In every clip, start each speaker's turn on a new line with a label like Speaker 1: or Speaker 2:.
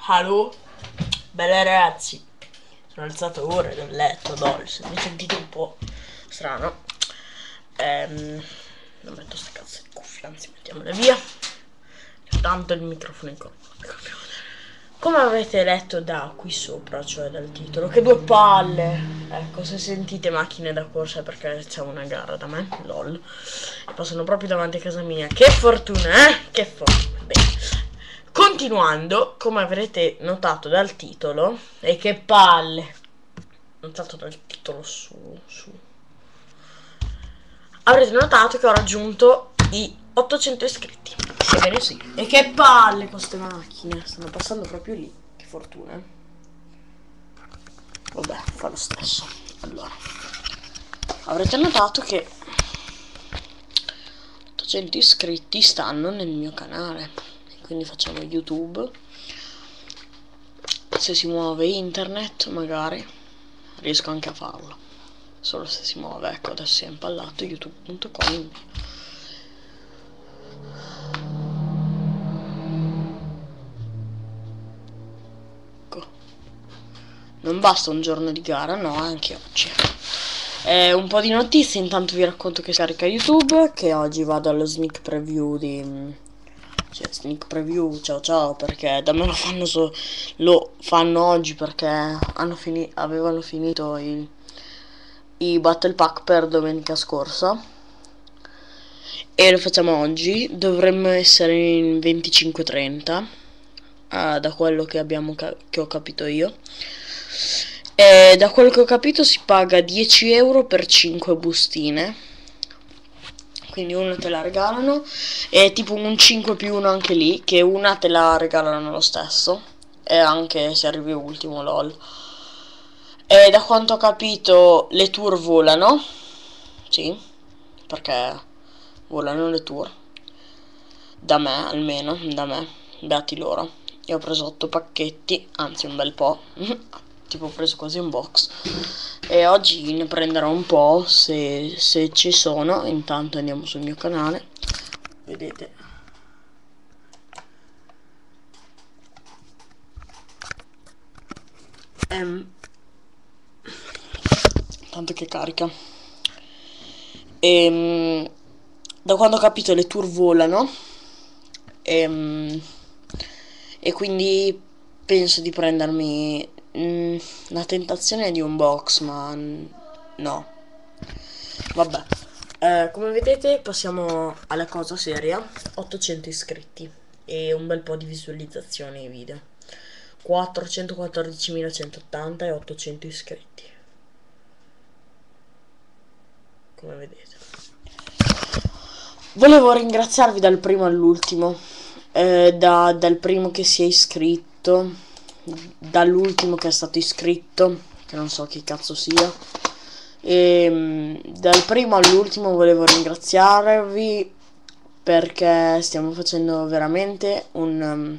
Speaker 1: Allo? Belle ragazzi, sono alzato ora dal letto, se mi sentite un po' strano, non metto sta cazzo di cuffia, anzi mettiamole via, tanto il microfono in corpo. Come avete letto da qui sopra, cioè dal titolo, che due palle, ecco, se sentite macchine da corsa è perché c'è una gara da me, lol, e passano proprio davanti a casa mia, che fortuna, che fortuna, bene. Continuando, come avrete notato dal titolo, e che palle, notato dal titolo su, avrete notato che ho raggiunto i 800 iscritti. Sebbene sì. E che palle queste macchine, stanno passando proprio lì, che fortuna. Vabbè, fa lo stesso. Allora, avrete notato che 800 iscritti stanno nel mio canale. Quindi facciamo YouTube. Se si muove internet magari riesco anche a farlo, solo se si muove. Ecco, adesso si è impallato youtube.com. Ecco, non basta un giorno di gara, no, anche oggi. Un po' di notizie, intanto vi racconto che scarica YouTube, che oggi vado allo sneak preview di sneak preview, ciao, perché da me lo fanno oggi perché avevano finito i battle pack per domenica scorsa e lo facciamo oggi. Dovremmo essere in 25-30 da quello che ho capito io, e da quello che ho capito si paga 10 euro per 5 bustine, quindi una te la regalano, e tipo un 5 più 1 anche lì, che una te la regalano lo stesso, e anche se arrivi ultimo, lol. E da quanto ho capito le tour volano, sì, perché volano le tour, da me almeno, da me, beati loro. Io ho preso 8 pacchetti, anzi un bel po', tipo ho preso quasi un box, e oggi ne prenderò un po' se ci sono. Intanto andiamo sul mio canale, vedete. Tanto che carica. Da quando ho capito le tour volano, e quindi penso di prendermi la tentazione di un box, ma no, vabbè. Come vedete passiamo alla cosa seria. 800 iscritti e un bel po' di visualizzazioni video, 414.180 e 800 iscritti, come vedete. Volevo ringraziarvi dal primo all'ultimo, dal primo che si è iscritto, dall'ultimo che è stato iscritto, che non so chi cazzo sia, e dal primo all'ultimo volevo ringraziarvi perché stiamo facendo veramente un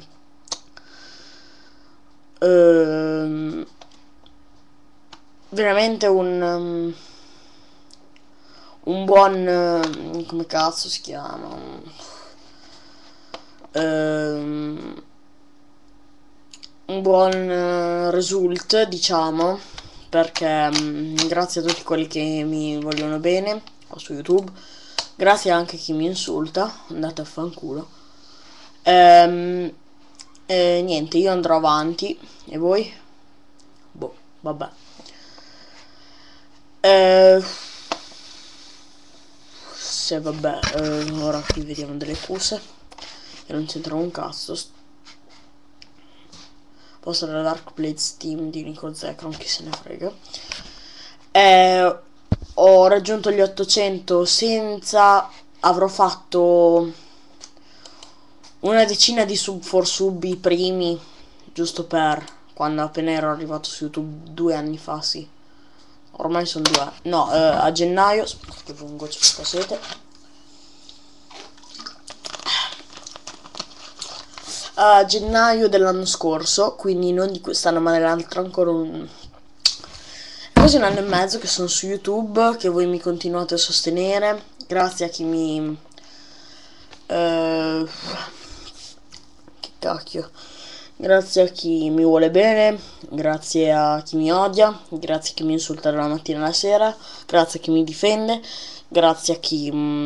Speaker 1: buon, come cazzo si chiama, un buon result, diciamo, perché grazie a tutti quelli che mi vogliono bene qua su YouTube, grazie anche a chi mi insulta, andate a fanculo. Niente, io andrò avanti, e voi? Boh, vabbè. Se vabbè, ora qui vediamo delle cose che non c'entrano un cazzo. Posso della Dark Blade Steam di Nico Zekron, chi se ne frega. Ho raggiunto gli 800 senza, avrò fatto una decina di sub for sub, i primi, giusto per quando appena ero arrivato su YouTube 2 anni fa, sì. Ormai sono 2, no, a gennaio, aspetta che un goccio di sete. A gennaio dell'anno scorso, quindi non di quest'anno ma dell'altro, ancora quasi un anno e mezzo che sono su YouTube, che voi mi continuate a sostenere, grazie a chi che cacchio, grazie a chi mi vuole bene, grazie a chi mi odia, grazie a chi mi insulta dalla mattina alla sera, grazie a chi mi difende, grazie a chi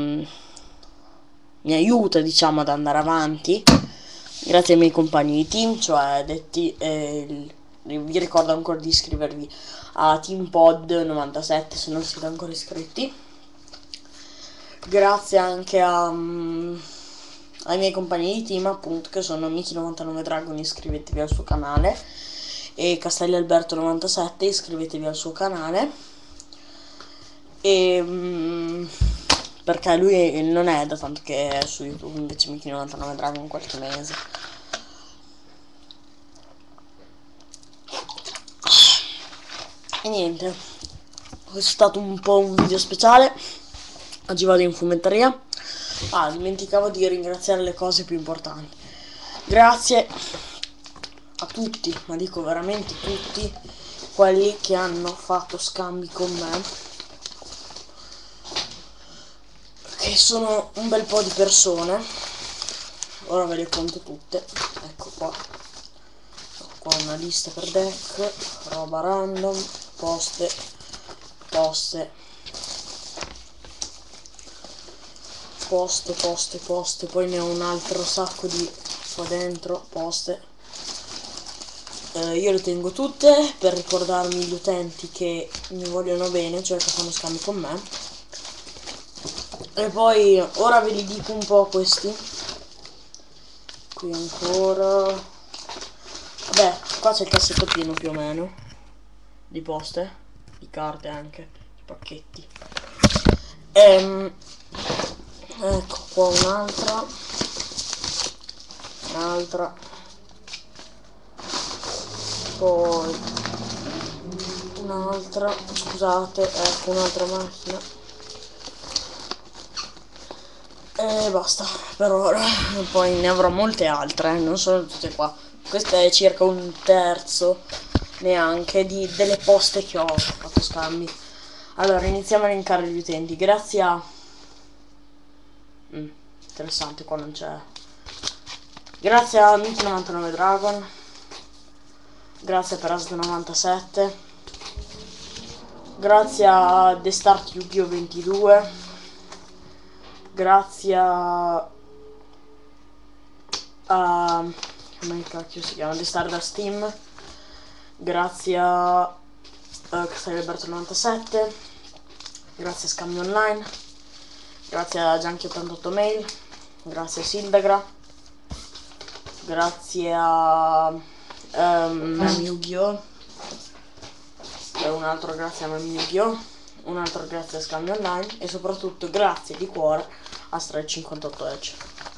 Speaker 1: mi aiuta, diciamo, ad andare avanti, grazie ai miei compagni di team, cioè detti, vi ricordo ancora di iscrivervi a TeamPod97 se non siete ancora iscritti. Grazie anche ai miei compagni di team, appunto, che sono Miki99Dragon, iscrivetevi al suo canale, e Castelli Alberto97, iscrivetevi al suo canale, e perché lui non è da tanto che è su YouTube, invece Miki99Dragon qualche mese. E niente, questo è stato un po' un video speciale. Oggi vado in fumetteria. Dimenticavo di ringraziare le cose più importanti. Grazie a tutti, ma dico veramente tutti, quelli che hanno fatto scambi con me, che sono un bel po' di persone. Ora ve le conto tutte. Ecco qua. Ho qua una lista per deck, roba random, poste, poi ne ho un altro sacco di qua dentro, poste. Io le tengo tutte per ricordarmi gli utenti che mi vogliono bene, cioè che fanno scambi con me. E poi ora ve li dico un po' questi. Qui ancora. Vabbè, qua c'è il cassetto pieno più o meno di poste, di carte anche, di pacchetti. Ecco qua un'altra, poi un'altra, scusate, ecco un'altra macchina, e basta per ora. E poi ne avrò molte altre, non sono tutte qua. Questa è circa un terzo neanche delle poste che ho fatto scambi. Allora iniziamo a elencare gli utenti. Grazie a interessante, qua non c'è. Grazie a Miki99Dragon, grazie per Asd97, grazie a The Start Yu-Gi-Oh 22, grazie a come cacchio si chiama, The Stardust Team, grazie a Castelli Alberto 97, grazie a Scambio Online, grazie a Junkie88 Mail, grazie a Sildagra, grazie a Yu-Gi-Oh! Un altro grazie a Yu-Gi-Oh! Un altro grazie a Scambio Online, e soprattutto grazie di cuore a Stray58 Edge,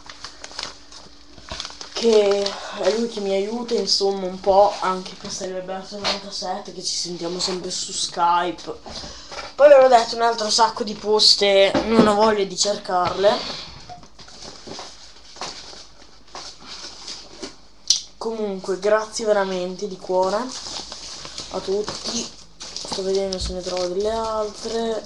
Speaker 1: che è lui che mi aiuta, insomma, un po', anche Castelli Alberto 97, che ci sentiamo sempre su Skype. Poi ve l'ho detto, un altro sacco di poste, non ho voglia di cercarle. Comunque, grazie veramente di cuore a tutti. Sto vedendo se ne trovo delle altre.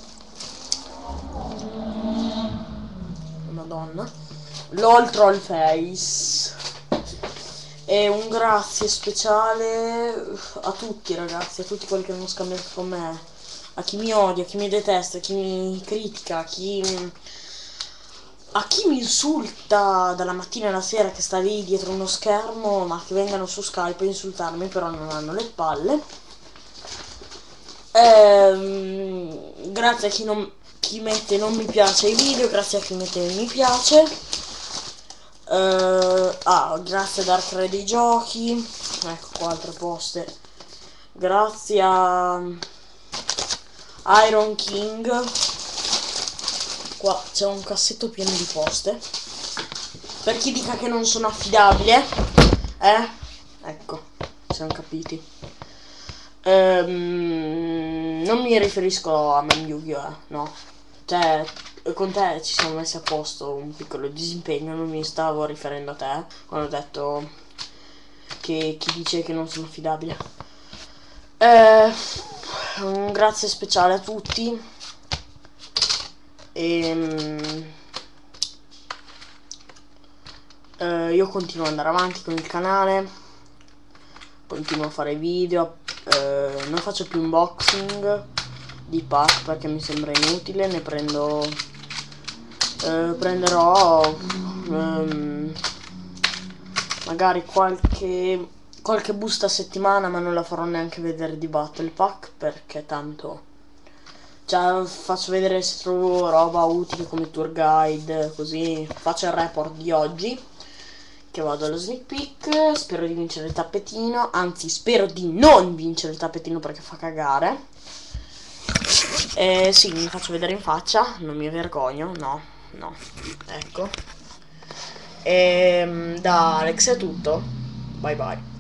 Speaker 1: Madonna. LOL Trollface. E un grazie speciale a tutti, ragazzi, a tutti quelli che hanno scambiato con me, a chi mi odia, a chi mi detesta, a chi mi critica, a chi mi insulta dalla mattina alla sera, che sta lì dietro uno schermo, ma che vengano su Skype a insultarmi, però non hanno le palle. Grazie a chi mette non mi piace ai video, grazie a chi mette mi piace. Grazie ad Arcre dei giochi, ecco qua altre poste. Grazie a Iron King. Qua c'è un cassetto pieno di poste. Per chi dica che non sono affidabile, ecco, siamo capiti. Non mi riferisco a Mem Yu-Gi-Oh, no. Cioè, con te ci siamo messi a posto un piccolo disimpegno, non mi stavo riferendo a te quando ho detto che chi dice che non sono affidabile. Un grazie speciale a tutti. Io continuo ad andare avanti con il canale, continuo a fare video, non faccio più unboxing di pack perché mi sembra inutile, ne prenderò magari qualche busta a settimana, ma non la farò neanche vedere di Battle Pack perché tanto già faccio vedere se trovo roba utile come tour guide, così faccio il report di oggi che vado allo sneak peek. Spero di vincere il tappetino, anzi spero di non vincere il tappetino perché fa cagare. Sì, mi faccio vedere in faccia, non mi vergogno, no, ecco. Da Alex è tutto, bye bye.